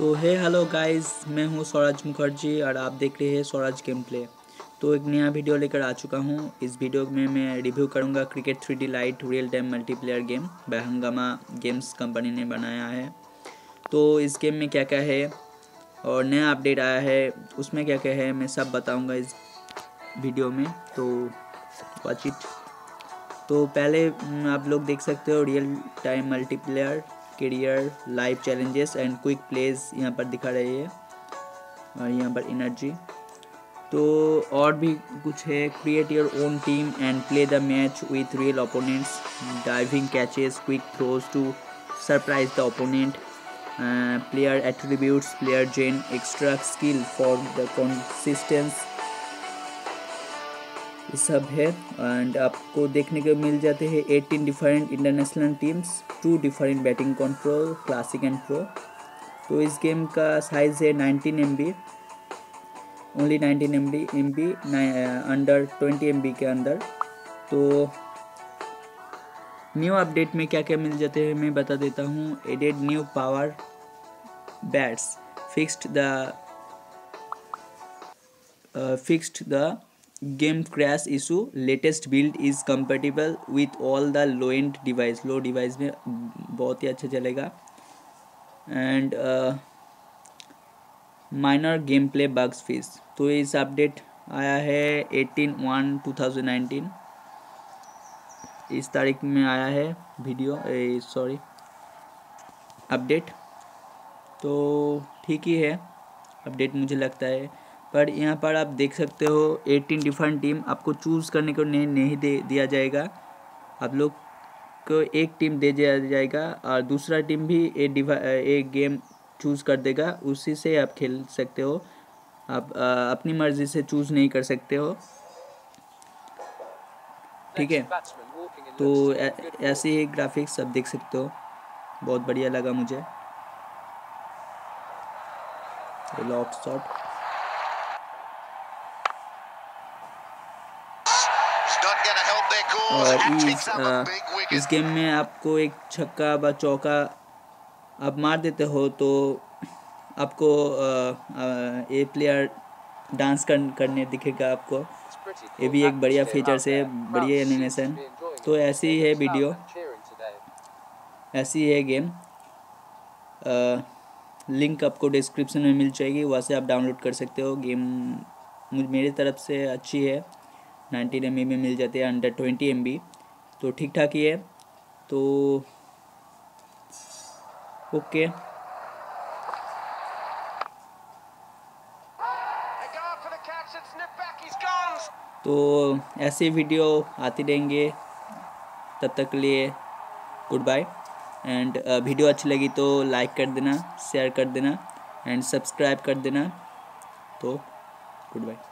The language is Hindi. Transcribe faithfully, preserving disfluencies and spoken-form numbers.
तो हे हेलो गाइस, मैं हूं स्वराज मुखर्जी और आप देख रहे हैं स्वराज गेम प्ले। तो एक नया वीडियो लेकर आ चुका हूं। इस वीडियो में मैं रिव्यू करूंगा cricket three D light real time multiplayer game by Hungama games company ने बनाया है। तो इस गेम में क्या क्या है और नया अपडेट आया है, उसमें क्या क्या है, मैं सब बताऊँगा इस वीडियो में। तो वॉच इट। तो पहले आप लोग देख सकते हो real time multiplayer career live challenges and quick plays यहाँ पर दिखा रही है और यहाँ पर एनर्जी। तो और भी कुछ है, create your own team and play the match with real opponents, diving catches, quick throws to surprise the opponent, player attributes, player gen, extra skill for the consistence, ये सब है। एंड आपको देखने को मिल जाते हैं eighteen different international teams, two different batting control, classic and pro. तो इस गेम का साइज़ है nineteen M B, only nineteen M B M B under twenty M B के अंदर। तो न्यू अपडेट में क्या क्या मिल जाते हैं मैं बता देता हूँ। Added new power bats, fixed the fixed the game crash issue, latest build is compatible with all the low end device, low device में बहुत ही अच्छा चलेगा। And minor game play bugs fix. तो इस अपडेट आया है eighteen one two thousand nineteen, इस तारीख में आया है वीडियो सॉरी अपडेट। तो ठीक ही है अपडेट मुझे लगता है। पर यहाँ पर आप देख सकते हो एटीन डिफरेंट टीम आपको चूज़ करने को नहीं नहीं दे दिया जाएगा। आप लोग को एक टीम दे दिया जाएगा और दूसरा टीम भी एक डिवा एक गेम चूज़ कर देगा, उसी से आप खेल सकते हो। आप आ, अपनी मर्ज़ी से चूज़ नहीं कर सकते हो, ठीक है। तो ऐसे ही ग्राफिक्स आप देख सकते हो, बहुत बढ़िया लगा मुझे। लॉक शॉट और इस आ, इस गेम में आपको एक छक्का व चौका आप मार देते हो तो आपको ए प्लेयर डांस कर, करने दिखेगा आपको। ये भी एक बढ़िया फीचर्स है, बढ़िया एनिमेशन। तो ऐसी ही है वीडियो, ऐसी है गेम। आ, लिंक आपको डिस्क्रिप्शन में मिल जाएगी, वहाँ से आप डाउनलोड कर सकते हो। गेम मेरी तरफ से अच्छी है, नाइनटीन एम बी में मिल जाते हैं अंडर ट्वेंटी एम बी, तो ठीक ठाक ही है। तो ओके, तो ऐसे वीडियो आती रहेंगे, तब तक के लिए गुड बाय। एंड वीडियो अच्छी लगी तो लाइक कर देना, शेयर कर देना एंड सब्सक्राइब कर देना। तो गुड बाय।